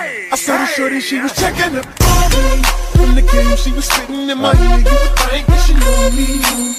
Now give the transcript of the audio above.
I saw the shorty, she was checking up on me. From the game, she was sitting in my ear. You would think that she knew me.